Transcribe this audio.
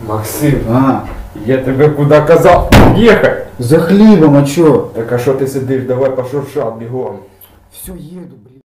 Максим, А, я тебе куди казав їхати? за хлібом, а чо? Так а що ти сидиш, давай пошуршав бігом. Все, їду, блін.